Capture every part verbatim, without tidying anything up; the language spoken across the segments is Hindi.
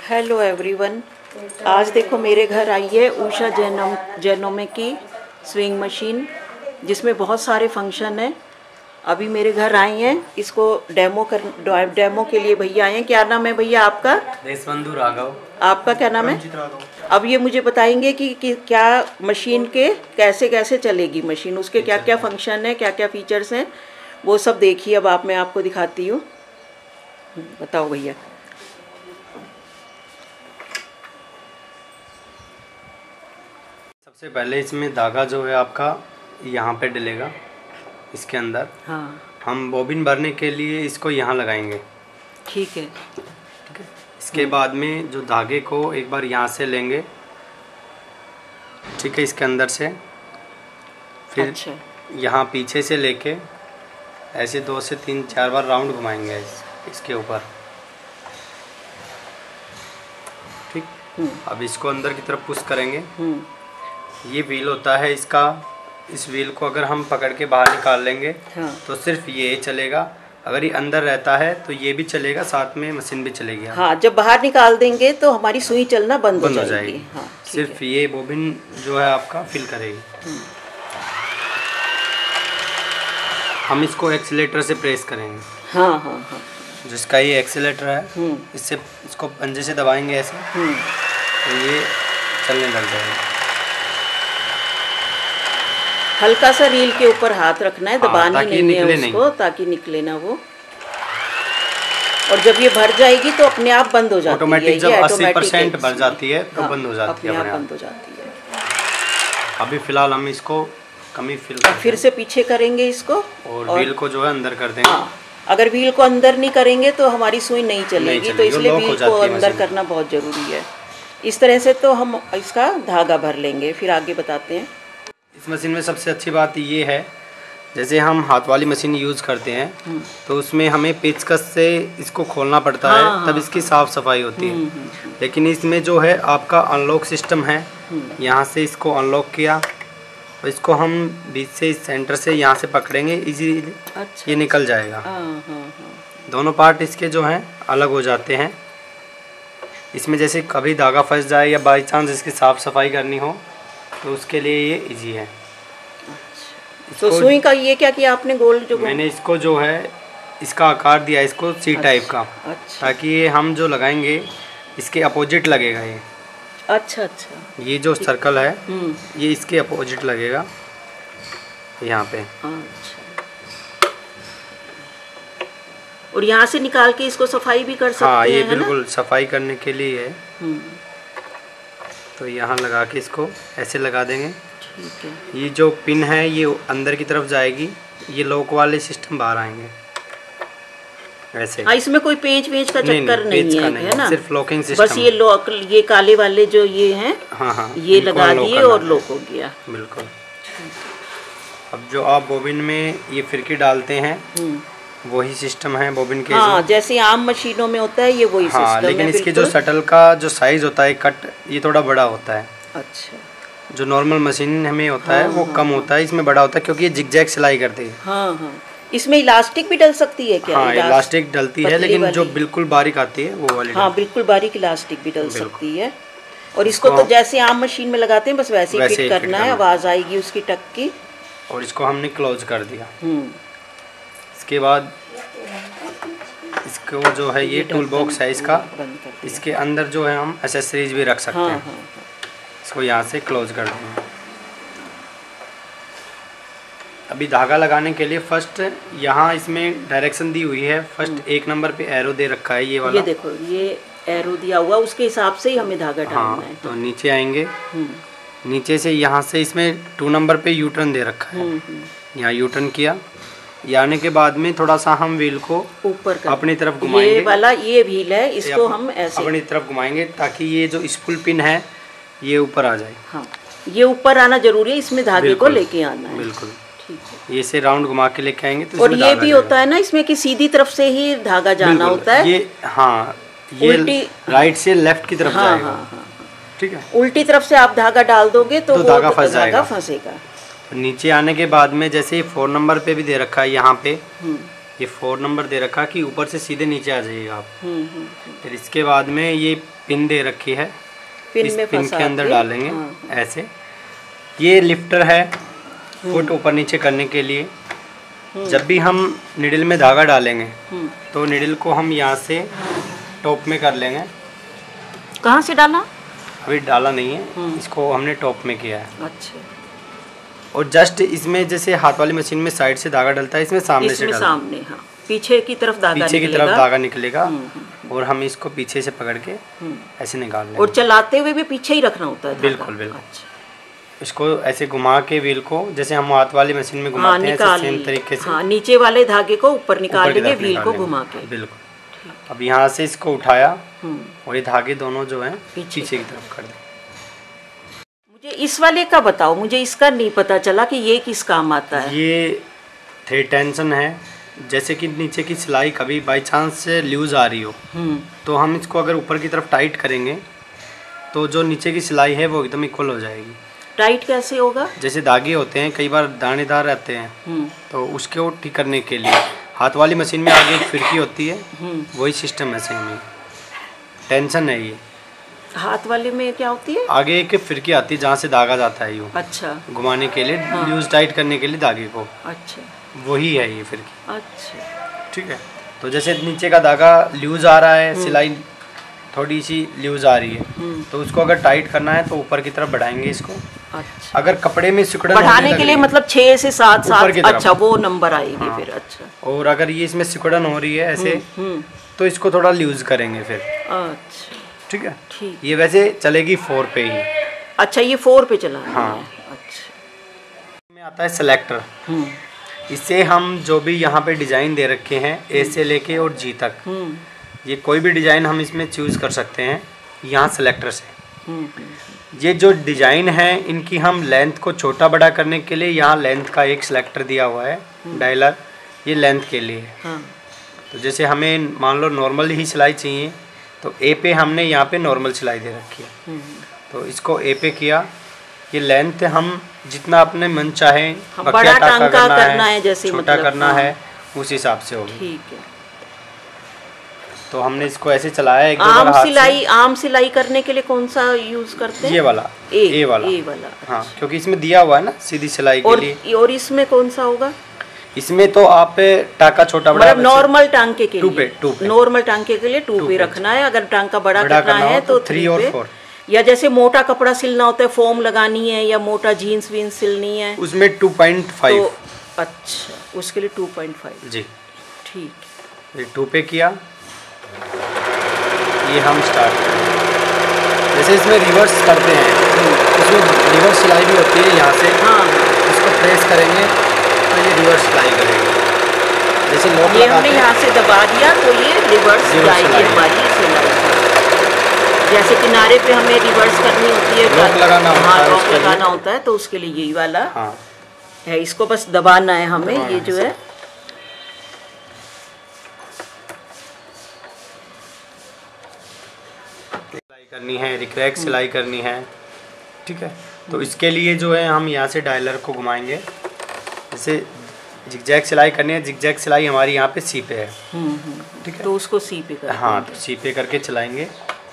हेलो एवरीवन, आज देखो मेरे घर आई है उषा जैनो जैनोमे की स्विंग मशीन, जिसमें बहुत सारे फंक्शन हैं। अभी मेरे घर आई हैं, इसको डेमो कर डेमो के लिए भैया आए हैं। क्या नाम है भैया आपका? देशबंधु राघव। आपका क्या नाम है? अब ये मुझे बताएंगे कि, कि क्या मशीन के कैसे कैसे चलेगी मशीन, उसके क्या क्या फंक्शन है, क्या क्या फीचर्स हैं, वो सब देखिए। अब आप मैं आपको दिखाती हूँ, बताओ भैया। सबसे पहले इसमें धागा जो है आपका यहाँ पे डलेगा इसके अंदर। हाँ, हम बॉबिन भरने के लिए इसको यहाँ लगाएंगे। ठीक है ठीक है। इसके बाद में जो धागे को एक बार यहाँ से लेंगे, ठीक है, इसके अंदर से फिर अच्छा। यहाँ पीछे से लेके ऐसे दो से तीन चार बार राउंड घुमाएंगे इस, इसके ऊपर। ठीक। अब इसको अंदर की तरफ पुश करेंगे। ये व्हील होता है इसका, इस व्हील को अगर हम पकड़ के बाहर निकाल लेंगे, हाँ, तो सिर्फ ये चलेगा। अगर ये अंदर रहता है तो ये भी चलेगा, साथ में मशीन भी चलेगी। हाँ, जब बाहर निकाल देंगे तो हमारी सुई चलना बंद, बंद हो जाएगी, जाएगी। हाँ, सिर्फ ये बोबिन जो है आपका फिल करेगी। हम इसको एक्सीलेटर से प्रेस करेंगे। हाँ हाँ हाँ, जिसका ये एक्सीलेटर है, इससे इसको पंजे से दबाएंगे ऐसे, तो ये चलने लग जाएगा। हल्का सा रील के ऊपर हाथ रखना है, दबानी नहीं है उसको नहीं। ताकि निकले ना वो। और जब ये भर जाएगी तो अपने आप बंद हो जाती है। ऑटोमेटिक जब अस्सी परसेंट भर जाती है तो हाँ, बंद हो जाती है, अपने आप बंद हो जाती है। अभी फिलहाल हम इसको कमी फिल फिर से पीछे करेंगे इसको और, और व्हील को जो है अंदर कर देंगे। हाँ, अगर व्हील को अंदर नहीं करेंगे तो हमारी सुई नहीं चलेगी, तो इसलिए व्हील को अंदर करना बहुत ज़रूरी है। इस तरह से तो हम इसका धागा भर लेंगे, फिर आगे बताते हैं। इस मशीन में सबसे अच्छी बात ये है, जैसे हम हाथ वाली मशीन यूज़ करते हैं तो उसमें हमें पेचकस से इसको खोलना पड़ता है, हाँ, तब इसकी साफ़ सफाई होती है। लेकिन इसमें जो है आपका अनलॉक सिस्टम है, यहाँ से इसको अनलॉक किया और इसको हम बीच से इस सेंटर से यहाँ से पकड़ेंगे इजीली। अच्छा, ये निकल जाएगा। हाँ, हाँ, हाँ। दोनों पार्ट इसके जो हैं अलग हो जाते हैं। इसमें जैसे कभी धागा फंस जाए या बाई चांस इसकी साफ़ सफाई करनी हो तो उसके लिए ये इजी है। अच्छा, तो सुई का ये क्या किया आपने? गोल जो मैंने इसको जो है इसका आकार दिया इसको सी अच्छा, टाइप का। अच्छा, ताकि ये हम जो लगाएंगे इसके अपोजिट लगेगा ये। अच्छा अच्छा, ये जो सर्कल है ये इसके अपोजिट लगेगा यहाँ पे। अच्छा, और यहाँ से निकाल के इसको सफाई भी कर सकते हैं? हाँ, ये है बिल्कुल ना? सफाई करने के लिए है। तो यहाँ लगा के इसको ऐसे लगा देंगे। ठीक है। ये जो पिन है ये अंदर की तरफ जाएगी, ये लॉक वाले सिस्टम बाहर आएंगे ऐसे। हाँ, इसमें कोई पेंच वेंच का चक्कर नहीं, नहीं, नहीं है, नहीं, है ना? सिर्फ लॉकिंग सिस्टम। बस ये लॉक, ये काले वाले जो ये हैं, हाँ हाँ, ये लगा दिए और लॉक हो गया। बिल्कुल। अब जो आप बोबिन में ये फिरकी डालते हैं वही सिस्टम है बोबिन के। हाँ, जैसे आम मशीनों में होता है ये वही हाँ, सिस्टम लेकिन है। इसके जो शटल का जो साइज होता है कट, ये थोड़ा बड़ा होता है। अच्छा, जो नॉर्मल मशीन हमें होता हाँ, है वो हाँ, कम होता है, इसमें बड़ा होता है क्योंकि ये जिगजैग सिलाई करती है। हाँ हाँ, इसमें इलास्टिक भी डल सकती है क्या? हाँ, इलास्टिक डलती है, लेकिन जो बिल्कुल बारीक आती है वो वाली। हाँ, बिल्कुल बारीक इलास्टिक भी डल सकती है। और इसको तो जैसे आम मशीन में लगाते हैं बस वैसे ही फिट करना है, आवाज़ आएगी उसकी टक की। और इसको हमने क्लोज कर दिया। इसके बाद इसको जो है ये टूल बॉक्स है इसका, इसके अंदर जो है हम एसेसरीज भी रख सकते हैं। इसको यहाँ से क्लोज कर देंगे। अभी धागा लगाने के लिए फर्स्ट यहाँ इसमें डायरेक्शन दी हुई है। फर्स्ट एक नंबर पे एरो दे रखा है ये वाला, ये देखो ये एरो दिया हुआ, उसके हिसाब से ही हमें धागा डालना हाँ, है। तो नीचे आएंगे, नीचे से यहाँ से इसमें टू नंबर पे यू टर्न दे रखा है, यहाँ यू टर्न किया। ये आने के बाद में थोड़ा सा हम व्हील को ऊपर अपनी तरफ घुमाएंगे। ये वाला ये व्हील है, इसको हम ऐसे अपनी तरफ घुमाएंगे ताकि ये जो स्पूल पिन है ये ऊपर आ जाए। हाँ, ये ऊपर आना जरूरी है, इसमें धागे को लेके आना है। बिल्कुल, ठीक है। ये से राउंड घुमा के लेके आएंगे तो और ये भी होता है ना इसमें कि सीधी तरफ से ही धागा जाना होता है। ये हाँ, ये राइट से लेफ्ट की तरफ जाएगा। ठीक है, उल्टी तरफ से आप धागा डाल दोगे तो धागा फंसेगा। नीचे आने के बाद में जैसे फोर नंबर पे भी दे रखा है, यहाँ पे ये फोर नंबर दे रखा कि ऊपर से सीधे नीचे आ जाइएगा आप। फिर इसके बाद में ये पिन दे रखी है, पिन इस में पिन फंसा के अंदर के, डालेंगे। हाँ। ऐसे ये लिफ्टर है फुट ऊपर नीचे करने के लिए। जब भी हम निडल में धागा डालेंगे तो निडल को हम यहाँ से टॉप में कर लेंगे। कहाँ से डाला? अभी डाला नहीं है, इसको हमने टॉप में किया है। अच्छा। और जस्ट इसमें जैसे हाथ वाली मशीन में साइड से धागा डलता है, इसमें सामने इसमें से डालना। सामने, हाँ, पीछे की तरफ धागा पीछे की निकलेगा। तरफ धागा निकलेगा और हम इसको पीछे से पकड़ के ऐसे निकाल लेंगे। और चलाते हुए भी पीछे ही रखना होता है धागा? बिल्कुल बिल्कुल। अच्छा। इसको ऐसे घुमा के व्हील को जैसे हम हाथ वाली मशीन में घुमाते हैं, ऐसे सेम तरीके से हाँ, नीचे वाले धागे को ऊपर निकाल लेंगे व्हील को घुमा के। बिल्कुल। अब यहाँ से इसको उठाया और ये धागे दोनों जो हैं पीछे की तरफ कर दें। मुझे इस वाले का बताओ, मुझे इसका नहीं पता चला कि ये किस काम आता है। ये थ्रेड टेंशन है। जैसे कि नीचे की सिलाई कभी बाई चांस से लूज आ रही हो तो हम इसको अगर ऊपर की तरफ टाइट करेंगे तो जो नीचे की सिलाई है वो एकदम इक्वल हो जाएगी। टाइट कैसे होगा? जैसे धागे होते हैं कई बार दानेदार रहते हैं तो उसको ठीक करने के लिए हाथ वाली मशीन में आगे एक फिरकी होती है, वही सिस्टम है सेम ही। टेंशन है ये। हाथ वाले में क्या होती है? आगे एक फिरकी आती है जहाँ से धागा जाता है यूँ। अच्छा। घुमाने के लिए, हाँ। लूज टाइट करने के लिए धागे को। अच्छा। वही है ये फिरकी। अच्छा। ठीक है। तो जैसे नीचे का धागा लूज आ रहा है, सिलाई थोड़ी सी लूज आ रही है तो उसको अगर टाइट करना है तो ऊपर की तरफ बढ़ाएंगे इसको। अच्छा। अगर कपड़े में सिकुड़न बढ़ाने के लिए मतलब छह से सात सात अच्छा वो नंबर आएगी। हाँ। फिर अच्छा। और अगर ये इसमें सिकुड़न हो रही है ऐसे तो इसको थोड़ा लूज करेंगे फिर। अच्छा। ठीक है। ठीक। ये वैसे चलेगी फोर पे ही। अच्छा, ये फोर पे चला। हाँ। अच्छा। में आता है सिलेक्टर। इससे हम जो भी यहाँ पे डिजाइन दे रखे हैं ए से लेके और जी तक, ये कोई भी डिजाइन हम इसमें चूज कर सकते हैं यहाँ सिलेक्टर से। ये जो डिजाइन है इनकी हम लेंथ को छोटा बड़ा करने के लिए यहाँ लेंथ का एक सिलेक्टर दिया हुआ है डायलर, ये लेंथ के लिए है। हाँ। तो जैसे हमें मान लो नॉर्मल ही सिलाई चाहिए तो ए पे हमने यहाँ पे नॉर्मल सिलाई दे रखी है तो इसको ए पे किया। ये लेंथ हम जितना अपने मन चाहे बड़ा टांका करना, करना है, जैसे छोटा मतलब, करना हाँ। है उस हिसाब से होगी। ठीक है। तो हमने इसको ऐसे चलाया एक दो आम बार हाथ सिलाई। से। आम सिलाई करने के लिए कौन सा यूज करते हैं? ये वाला ए, ए वाला, ए वाला। हाँ। अच्छा। क्योंकि इसमें दिया हुआ है ना सीधी सिलाई के और, लिए। और इसमें कौन सा होगा? इसमें तो आप टांका छोटा बड़ा मतलब नॉर्मल टांके के लिए पे, टू पे नॉर्मल टांके के लिए टू पे रखना है। अगर टांका बड़ा, बड़ा करना है तो थ्री और फोर। या जैसे मोटा कपड़ा सिलना होता है, फॉर्म लगानी है या मोटा जीन्स वीन्स सिलनी है उसमें टू पॉइंट फाइव। अच्छा, उसके लिए टू पॉइंट फाइव। जी ठीक। ये टू पे किया। ये हम स्टार्ट जैसे इसमें रिवर्स करते हैं उसमें रिवर्स सिलाई भी होती है यहाँ से। हाँ। इसको प्रेस करेंगे तो ये रिवर्स सिलाई करेंगे। जैसे लॉक ये हमने यहाँ से दबा दिया तो ये रिवर्स जाएगी हमारी सिलाई। जैसे किनारे पे हमें रिवर्स करनी होती है, लॉक लगाना होता है, लॉक लगाना होता है तो उसके लिए यही वाला हाँ। है। इसको बस दबाना है हमें। ये जो है सिलाई करनी है, रिक्रैक सिलाई करनी है। ठीक है। तो इसके लिए जो है हम यहाँ से डायलर को घुमाएंगे। जैसे जिगजैग सिलाई करनी है, जिगजैग सिलाई हमारी यहाँ पे सी पे है। ठीक है। तो उसको सी पे कर हाँ, तो सी पे करके चलाएंगे।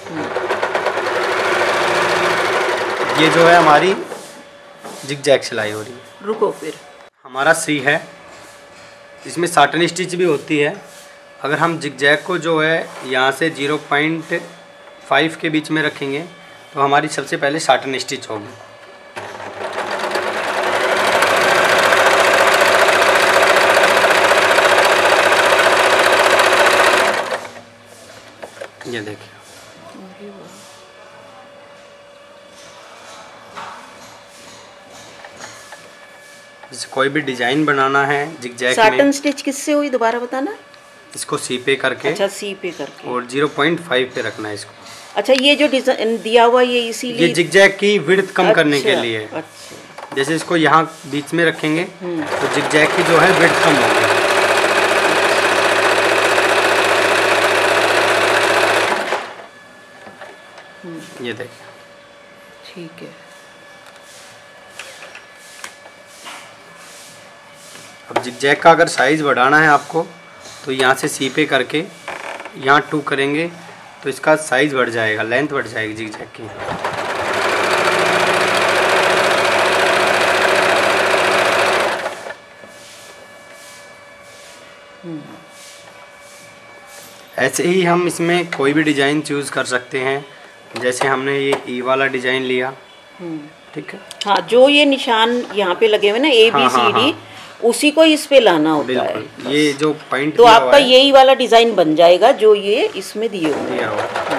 ये जो है हमारी जिगजैग सिलाई हो रही है। रुको, फिर हमारा सी है, इसमें साटन स्टिच भी होती है। अगर हम जिगजैग को जो है यहाँ से ज़ीरो पॉइंट फाइव के बीच में रखेंगे तो हमारी सबसे पहले साटन स्टिच होगी। ये देखिए, जैसे कोई भी डिजाइन बनाना है जिगजैग में। साटन स्टिच किससे हुई दोबारा बताना? इसको सी पे करके। अच्छा, सी पे करके और ज़ीरो पॉइंट फाइव पे रखना है इसको। अच्छा, ये जो डिजाइन दिया हुआ ये इसीलिए ये जिगजैग की विड्थ कम अच्छा, करने के लिए। अच्छा। जैसे इसको यहाँ बीच में रखेंगे तो जिगजैग की जो है विड्थ कम होगी। ये देखिए। ठीक है। अब जिगजैग का अगर साइज़ बढ़ाना है आपको तो यहाँ से सी पे करके यहाँ टू करेंगे तो इसका साइज बढ़ जाएगा, लेंथ बढ़ जाएगी जिगजैग की। ऐसे ही हम इसमें कोई भी डिज़ाइन चूज़ कर सकते हैं। जैसे हमने ये ई वाला डिज़ाइन लिया, ठीक है। हाँ, जो ये निशान यहाँ पे लगे हुए ना ए बी सी डी, उसी को इस पे लाना होता है। ये जो पॉइंट तो आपका यही वाला डिज़ाइन बन जाएगा जो ये इसमें दिए हुए हैं।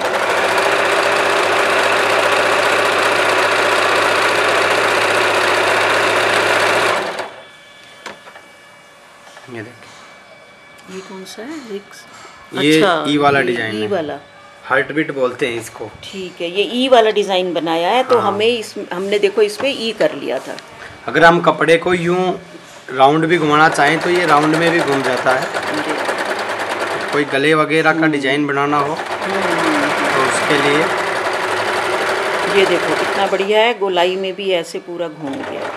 ये देखिए, ये कौन सा है? रिक्स। ये अच्छा, ई वाला डिज़ाइन ई वाला हार्ट बीट बोलते हैं इसको। ठीक है, ये ई वाला डिज़ाइन बनाया है। तो हाँ। हमें इस हमने देखो इस पे ई कर लिया था। अगर हम कपड़े को यूं राउंड भी घुमाना चाहें तो ये राउंड में भी घूम जाता है। कोई गले वगैरह का डिज़ाइन बनाना हो तो उसके लिए ये देखो कितना बढ़िया है, गोलाई में भी ऐसे पूरा घूम गया।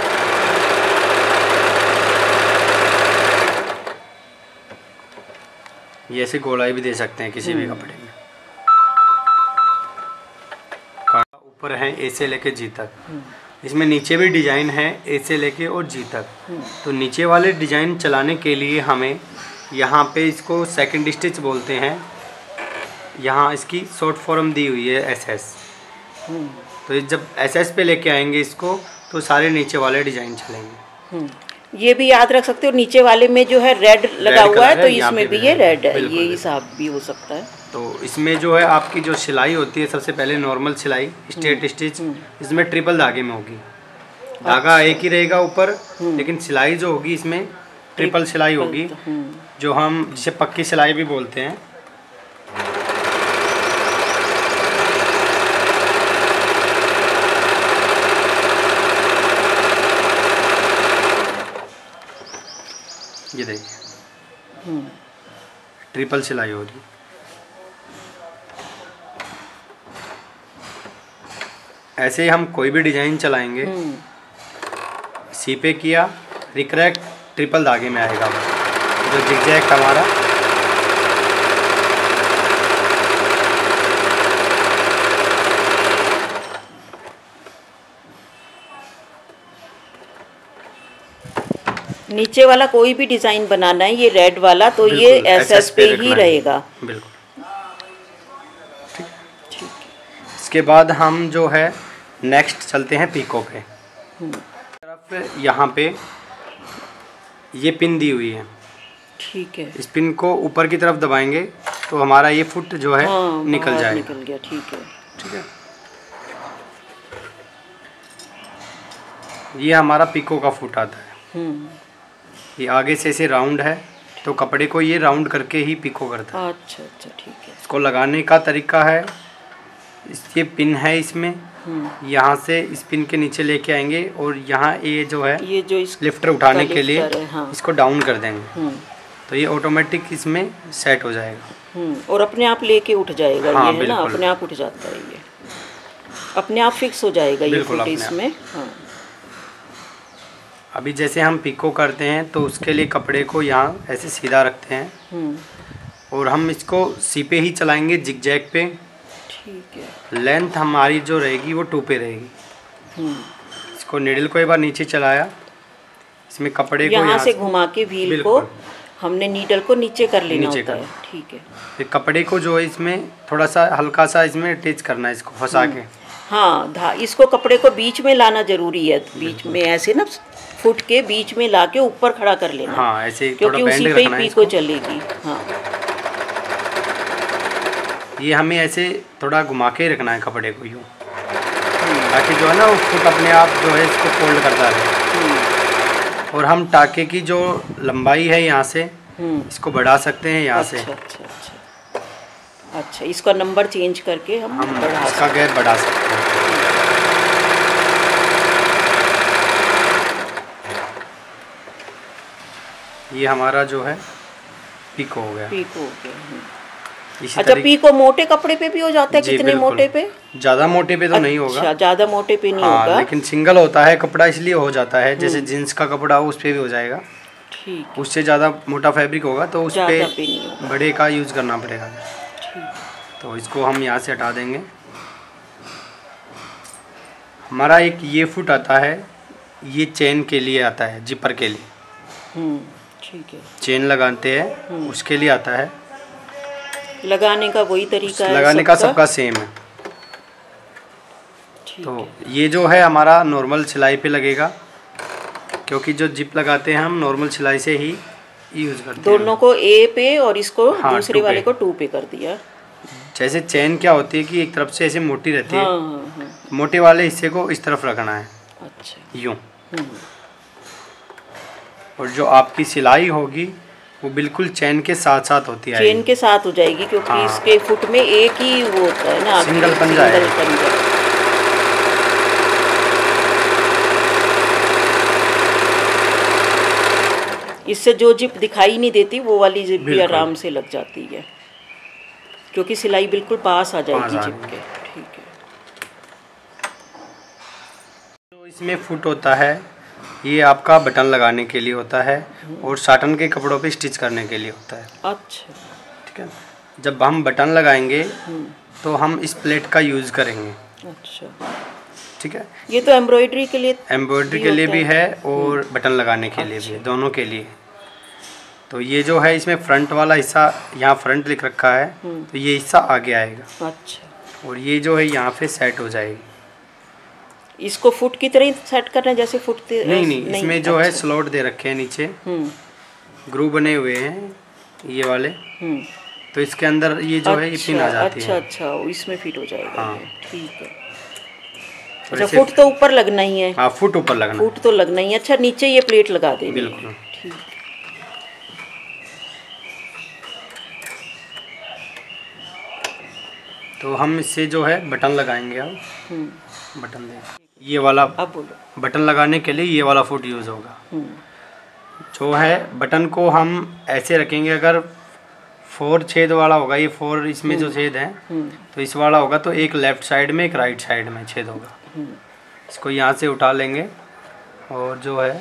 ये ऐसे गोलाई भी दे सकते हैं किसी भी कपड़े में। ऊपर है ए से लेके जी तक, इसमें नीचे भी डिजाइन है ए से लेके और जी तक। तो नीचे वाले डिजाइन चलाने के लिए हमें यहाँ पे इसको सेकंड स्टिच बोलते हैं। यहाँ इसकी शॉर्ट फॉर्म दी हुई है एस एस। तो जब एस एस पे लेके आएंगे इसको तो सारे नीचे वाले डिजाइन चलेंगे। ये भी याद रख सकते हो, नीचे वाले में जो है रेड लगा हुआ है तो इसमें भी ये रेड है, ये हिसाब भी हो सकता है। तो इसमें जो है आपकी जो सिलाई होती है सबसे पहले नॉर्मल सिलाई स्ट्रेट स्टिच, इसमें ट्रिपल धागे में होगी। धागा एक ही रहेगा ऊपर, लेकिन सिलाई जो होगी इसमें ट्रिपल सिलाई होगी, जो हम जिसे पक्की सिलाई भी बोलते हैं। ये देखिए ट्रिपल सिलाई होगी। ऐसे ही हम कोई भी डिजाइन चलाएंगे, सी पे किया रिक्रैक्ट ट्रिपल धागे में आएगा जो जिगजैग हमारा। नीचे वाला कोई भी डिजाइन बनाना है, ये रेड वाला तो ये एस एस पे ही रहेगा। बिल्कुल ठीक। इसके बाद हम जो है नेक्स्ट चलते हैं पीको पे। तरफ यहाँ पे ये पिन दी हुई है, ठीक है। इस पिन को ऊपर की तरफ दबाएंगे तो हमारा ये फुट जो है हाँ, निकल जाएगा। निकल गया, ठीक है ठीक है। ये हमारा पीको का फुट आता है। ये आगे से ऐसे राउंड है तो कपड़े को ये राउंड करके ही पीको करता है। अच्छा अच्छा ठीक है। इसको लगाने का तरीका है, ये पिन है इसमें, यहाँ से इस पिन के नीचे लेके आएंगे और यहाँ ये जो है ये जो इस लिफ्टर उठाने के लिए हाँ। इसको डाउन कर देंगे तो ये ऑटोमेटिक इसमें सेट हो जाएगा और अपने आप लेके उठ जाएगा। हाँ, ये है ना, अपने आप उठ जाता है, ये अपने आप फिक्स हो जाएगा ये फुट इसमें। हाँ। अभी जैसे हम पिको करते हैं तो उसके लिए कपड़े को यहाँ ऐसे सीधा रखते हैं और हम इसको सी पे ही चलाएंगे जिगजैग पे। ठीक है। लेंथ हमारी जो रहेगी वो टू पे रहेगी। इसको नीडल को एक बार नीचे चलाया, इसमें कपड़े को यहाँ से घुमा के व्हील को हमने नीडल को नीचे कर लेना नीचे होता है। ठीक है। फिर कपड़े को जो है इसमें थोड़ा सा हल्का सा इसमें अटैच करना है, इसको फंसा के। हाँ, इसको कपड़े को बीच में लाना जरूरी है, बीच में ऐसे ना फुट के बीच में लाके ऊपर खड़ा कर लेना। हाँ, ऐसे क्योंकि उसी पे ही पीको चलेगी। हाँ। ये हमें ऐसे थोड़ा घुमा के रखना है कपड़े को यूँ, ताकि जो है ना वो फुट अपने आप जो है इसको फोल्ड करता रहे। और हम टाके की जो लंबाई है यहाँ से इसको बढ़ा सकते हैं यहाँ अच्छा, से। अच्छा अच्छा अच्छा इसका नंबर चेंज करके हम, हम बढ़ा इसका गैप बढ़ा सकते हैं। ये हमारा जो है पीको हो गया। पीको हो गया। अच्छा, पीको मोटे कपड़े पे भी हो जाता है? कितने मोटे पे? ज्यादा मोटे पे तो अच्छा, नहीं होगा। ज्यादा मोटे पे नहीं हाँ, होगा, लेकिन सिंगल होता है कपड़ा इसलिए हो जाता है। जैसे जींस का कपड़ा हो उस पे भी हो जाएगा। ठीक। उससे ज्यादा मोटा फैब्रिक होगा तो उस पे बड़े का यूज करना पड़ेगा। तो इसको हम यहाँ से हटा देंगे। हमारा एक ये फुट आता है, ये चेन के लिए आता है, जिपर के लिए। हम्म, ठीक है। चेन लगाते हैं उसके लिए आता है। लगाने का वही तरीका है? लगाने का सबका सेम है। तो ये जो है हमारा नॉर्मल सिलाई पे लगेगा, क्योंकि जो जिप लगाते हैं हम नॉर्मल सिलाई से ही यूज करते हैं। दोनों को ए पे और इसको हाँ, दूसरे वाले को टू पे कर दिया। जैसे चेन क्या होती है कि एक तरफ से ऐसे मोटी रहती है। हाँ, हाँ, हाँ। मोटे वाले हिस्से को इस तरफ रखना है। अच्छा। यूं। और जो आपकी सिलाई होगी वो बिल्कुल चेन के साथ साथ होती है। चेन के साथ हो जाएगी, क्योंकि हाँ। इसके फुट में एक ही वो होता है ना, सिंगल पंजा है। इससे जो जिप दिखाई नहीं देती वो वाली जिप भी आराम से लग जाती है, क्योंकि सिलाई बिल्कुल पास आ जाएगी जिप के। ठीक है। तो इसमें फुट होता है, ये आपका बटन लगाने के लिए होता है और साटन के कपड़ों पे स्टिच करने के लिए होता है। अच्छा। ठीक है। जब हम बटन लगाएंगे तो हम इस प्लेट का यूज़ करेंगे। अच्छा। ठीक है। ये तो एम्ब्रॉयडरी के लिए एम्ब्रॉयडरी के लिए भी है और बटन लगाने के लिए भी है, दोनों के लिए। तो ये जो है इसमें फ्रंट वाला हिस्सा, यहाँ फ्रंट लिख रखा है, तो ये हिस्सा आगे आएगा। अच्छा। और ये जो है यहाँ पे सेट हो जाएगी। इसको फुट की तरह सेट करना है, जैसे फुट नहीं, नहीं नहीं इसमें जो अच्छा। है स्लॉट दे रखे हैं नीचे, ग्रू बने हुए हैं ये वाले, तो इसके अंदर ये जो है ये पिन आ जाती है। अच्छा अच्छा, इसमें फिट हो जाएगा। हाँ। ठीक है। अच्छा, फुट तो ऊपर लगना ही है। हाँ, फुट ऊपर लगना, फुट तो लगना ही है। अच्छा, नीचे ये प्लेट लगा देनी। बिल्कुल। ठीक। तो हम इससे जो है बटन लगाएंगे। अब बटन दे, ये वाला अब बोलो। बटन लगाने के लिए ये वाला फुट यूज़ होगा। जो है बटन को हम ऐसे रखेंगे, अगर फोर छेद वाला होगा, ये फोर इसमें जो छेद है, तो इस वाला होगा तो एक लेफ्ट साइड में एक राइट साइड में छेद होगा। इसको यहाँ से उठा लेंगे और जो है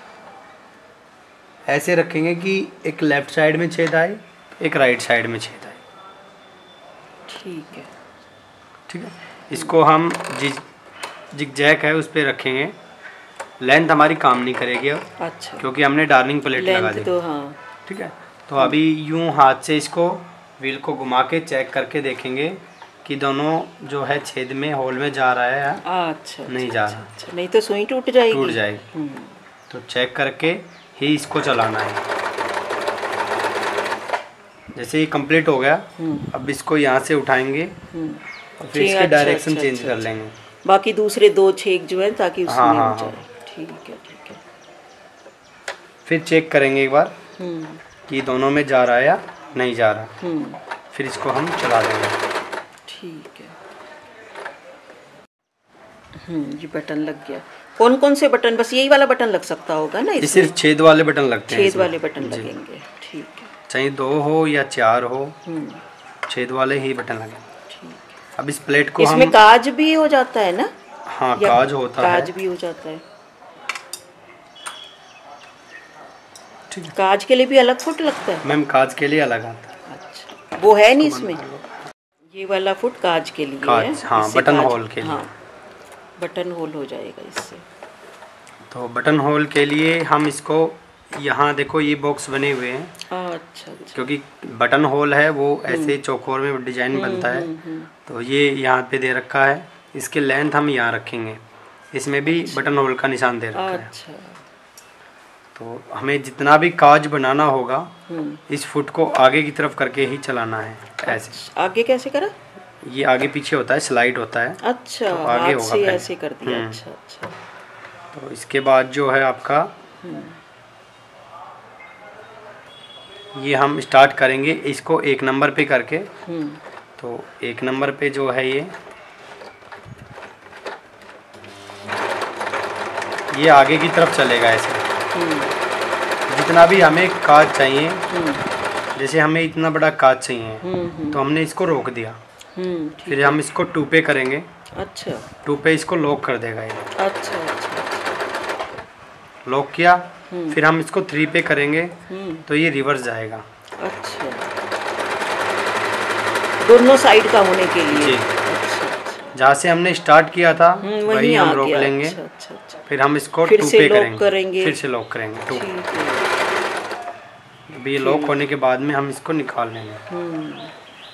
ऐसे रखेंगे कि एक लेफ्ट साइड में छेद आए, एक राइट साइड में छेद आए। ठीक है। ठीक है। इसको हम जिग जिग जैक है उस पर रखेंगे। लेंथ हमारी काम नहीं करेगी अब। अच्छा। क्योंकि हमने डार्निंग प्लेट लगा दी। तो हाँ। ठीक है। तो अभी यूं हाथ से इसको व्हील को घुमा के चेक करके देखेंगे कि दोनों जो है छेद में होल में जा रहा है या अच्छा, नहीं जा रहा। अच्छा, नहीं तो सुई टूट जाएगी। टूट जाएगी। तो चेक करके ही इसको चलाना है। जैसे ये कंप्लीट हो गया, अब इसको यहाँ से उठाएंगे और फिर इसके डायरेक्शन अच्छा, चेंज अच्छा, कर लेंगे। बाकी दूसरे दो छेक जो है ताकि उसमें हाँ, हाँ, हो जाए। ठीक है। ठीक है। फिर चेक करेंगे एक बार कि दोनों में जा रहा है या नहीं जा रहा। फिर इसको हम चला देंगे। ठीक है। हम्म ये बटन लग गया। कौन कौन से बटन? बस यही वाला बटन लग सकता होगा ना? ये सिर्फ छेद वाले बटन लगते हैं। छेद वाले बटन लगेंगे। ठीक है। चाहे दो हो या चार हो, छेद वाले ही बटन लगे। अब इस प्लेट को इसमें हम... काज भी हो जाता है ना? हाँ, काज होता काज है। काज भी हो जाता है। ठीक। काज के लिए भी अलग फुट लगता है? मैम काज के लिए अलग आता है। अच्छा, वो है नहीं इसमें? ये वाला फुट काज के लिए काज, है। हाँ, बटन होल के लिए। हाँ, बटन होल हो जाएगा इससे। तो बटन होल के लिए हम इसको यहाँ देखो ये बॉक्स बने हुए हैं। अच्छा, अच्छा। क्योंकि बटन होल है वो ऐसे चौकोर में डिजाइन बनता है, तो ये यहाँ पे दे रखा है। इसके लेंथ हम यहाँ रखेंगे। इसमें भी अच्छा। बटन होल का निशान दे रखा अच्छा। है। तो हमें जितना भी काज बनाना होगा इस फुट को आगे की तरफ करके ही चलाना है। ऐसे अच्छा। आगे कैसे करा? ये आगे पीछे होता है, स्लाइड होता है। अच्छा, तो आगे होगा से ऐसे कर दिया। अच्छा, अच्छा। तो इसके बाद जो है आपका ये हम स्टार्ट करेंगे इसको एक नंबर पे करके। तो एक नंबर पे जो है ये ये आगे की तरफ चलेगा ऐसे। जितना भी हमें काज चाहिए, जैसे हमें इतना बड़ा काज चाहिए तो हमने इसको रोक दिया। फिर हम इसको टू पे करेंगे। अच्छा। टू पे इसको लॉक कर देगा ये। अच्छा, अच्छा। लॉक किया, फिर हम इसको थ्री पे करेंगे तो ये रिवर्स जाएगा। अच्छा। दोनों साइड का होने के लिए। जी। अच्छा, जहाँ से हमने स्टार्ट किया था वही हम आ रोक गया। लेंगे। अच्छा, अच्छा, अच्छा। फिर हम इसको फिर टू से पे लॉक करेंगे, करेंगे। फिर से लॉक करेंगे टू। ठीक है। अभी ये लॉक होने के बाद में हम इसको निकाल लेंगे। हम्म।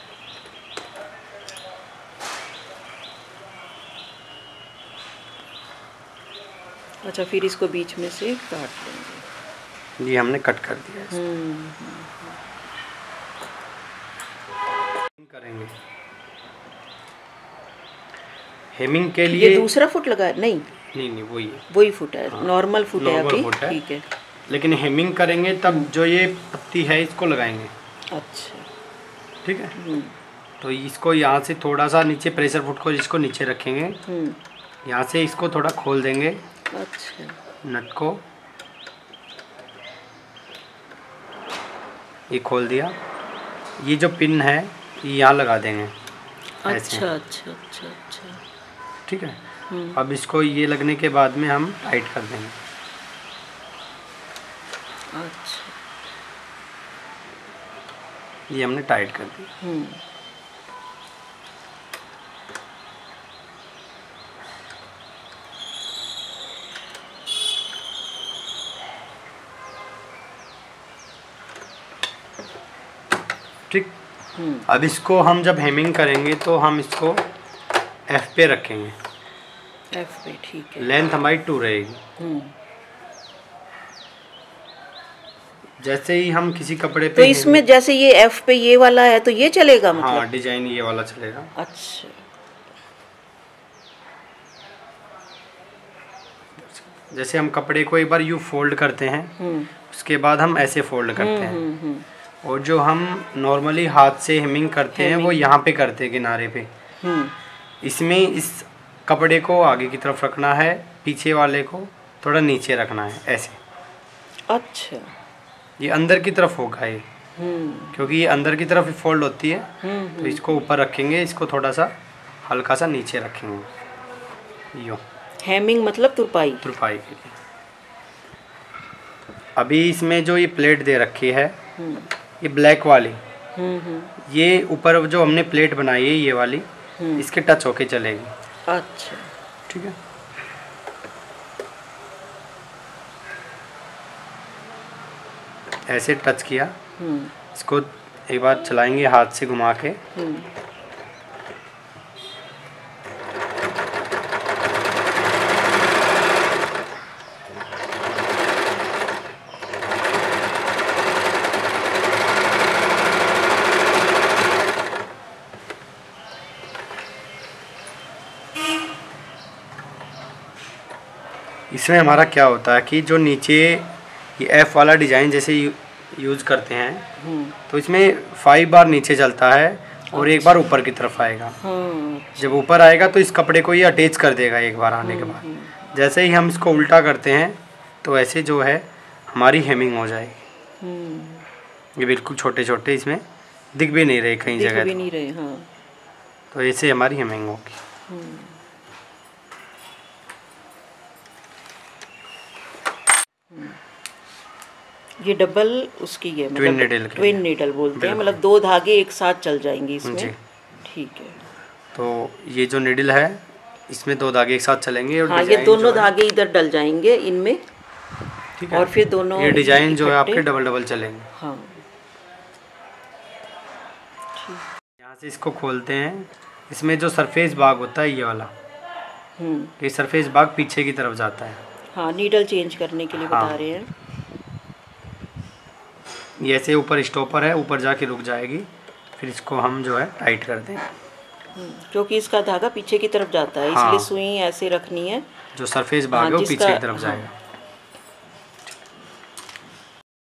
अच्छा, फिर इसको बीच में से काट लेंगे। ये हमने कट कर दिया है। हम्म। करेंगे हेमिंग के लिए। ये दूसरा फुट लगा है? नहीं नहीं नहीं वही है, वही फुट है। हाँ, नॉर्मल फुट है अभी। फुट है। ठीक है। लेकिन हेमिंग करेंगे तब जो ये पत्ती है इसको लगाएंगे। अच्छा, ठीक है। तो इसको यहाँ से थोड़ा सा नीचे प्रेशर फुट को इसको नीचे रखेंगे, यहाँ से इसको थोड़ा खोल देंगे। अच्छा, नट को ये खोल दिया। ये जो पिन है ये यहाँ लगा देंगे ऐसे। अच्छा अच्छा अच्छा अच्छा। ठीक है। अब इसको ये लगने के बाद में हम टाइट कर देंगे। अच्छा, ये हमने टाइट कर दिया। हम्म। ठीक। अब इसको हम जब हेमिंग करेंगे तो हम इसको एफ पे रखेंगे। एफ पे, ठीक है। लेंथ हमारी टू रहेगी। हम्म। जैसे ही हम किसी कपड़े पे तो इसमें जैसे ये एफ पे ये वाला है तो ये चलेगा मतलब? हाँ, डिजाइन ये वाला चलेगा। अच्छा। जैसे हम कपड़े को एक बार यू फोल्ड करते हैं, उसके बाद हम ऐसे फोल्ड करते हैं, और जो हम नॉर्मली हाथ से हेमिंग करते हैं वो यहाँ पे करते हैं किनारे पे। इसमें इस कपड़े को आगे की तरफ रखना है, पीछे वाले को थोड़ा नीचे रखना है ऐसे। अच्छा, ये अंदर की तरफ होगा ये, क्योंकि ये अंदर की तरफ फोल्ड होती है। तो इसको ऊपर रखेंगे, इसको थोड़ा सा हल्का सा नीचे रखेंगे यो। हेमिंग मतलब तुरपाई? तुरपाई के लिए। अभी इसमें जो ये प्लेट दे रखी है ये ब्लैक वाली, ये ऊपर जो हमने प्लेट बनाई है ये वाली, इसके टच होके चलेगी। अच्छा, ठीक है। ऐसे टच किया, इसको एक बार चलाएंगे हाथ से घुमा के। इसमें हमारा क्या होता है कि जो नीचे ये एफ वाला डिज़ाइन जैसे यूज़ करते हैं तो इसमें फाइव बार नीचे चलता है और एक बार ऊपर की तरफ आएगा। जब ऊपर आएगा तो इस कपड़े को ये अटैच कर देगा एक बार आने के बाद। जैसे ही हम इसको उल्टा करते हैं तो ऐसे जो है हमारी हेमिंग हो जाएगी। ये बिल्कुल छोटे छोटे, इसमें दिख भी नहीं रहे कहीं जगह, भी नहीं रहे। हाँ। तो ऐसे हमारी हेमिंग होगी। ये डबल उसकी है, मतलब ट्विन नीडल, ट्विन नीडल बोलते हैं, मतलब दो धागे एक साथ चल जाएंगे इसमें। जी। ठीक है। तो ये जो नीडल है इसमें दो धागे एक साथ चलेंगे और हाँ, ये दोनों धागे इधर डल जाएंगे इनमें। ठीक है। और फिर दोनों ये डिजाइन जो है आपके डबल डबल चलेंगे। हाँ। यहाँ से इसको खोलते हैं। इसमें जो सरफेस भाग होता है ये वाला, ये सरफेस भाग पीछे की तरफ जाता है। हाँ, नीडल चेंज करने के लिए हाँ। बता रहे हैं। ये ऐसे ऊपर स्टॉपर है, ऊपर जाके रुक जाएगी, फिर इसको हम जो है टाइट कर दें, क्योंकि इसका धागा पीछे की तरफ जाता है। हाँ। इसलिए सुई ऐसे रखनी है, जो सरफेस भाग है वो पीछे की तरफ जाएगा।